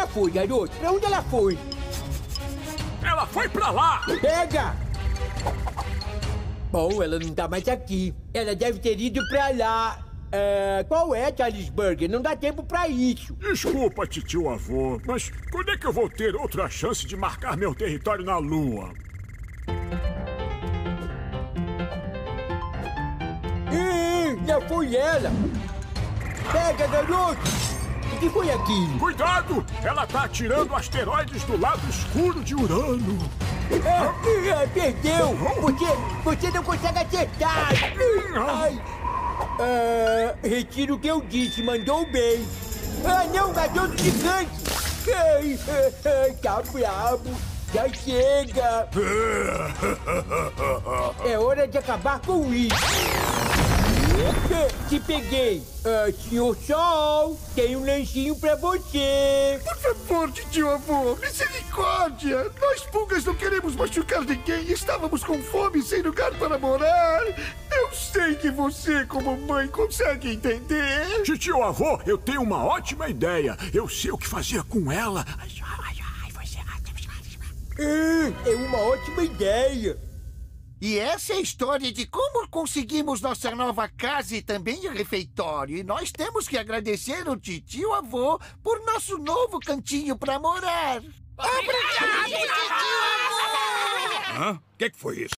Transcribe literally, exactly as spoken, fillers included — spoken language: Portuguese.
foi, garoto? Pra onde ela foi? Ela foi pra lá! Pega! Bom, ela não tá mais aqui. Ela deve ter ido pra lá. É, qual é, Charles Burger? Não dá tempo pra isso. Desculpa, titio avô, mas quando é que eu vou ter outra chance de marcar meu território na Lua? Ih, já foi ela! Pega, garoto! O que foi aquilo? Cuidado! Ela tá atirando asteroides do lado escuro de Urano. É, é, perdeu! Você, você não consegue acertar! Ai! Ah, retiro o que eu disse, mandou bem! Ah, não, garoto gigante! Ai, ai, tá brabo! Já chega! É hora de acabar com isso! Te peguei! Ah, senhor Sol, tem um lanchinho pra você! Por favor, tio avô, misericórdia! Nós pulgas não queremos machucar ninguém, estávamos com fome sem lugar para morar! Eu sei que você, como mãe, consegue entender! Titio avô, eu tenho uma ótima ideia! Eu sei o que fazer com ela! Ah, é uma ótima ideia! E essa é a história de como conseguimos nossa nova casa e também o refeitório. E nós temos que agradecer ao titio avô por nosso novo cantinho para morar. Obrigado, titio avô! Hã? O que, que foi isso?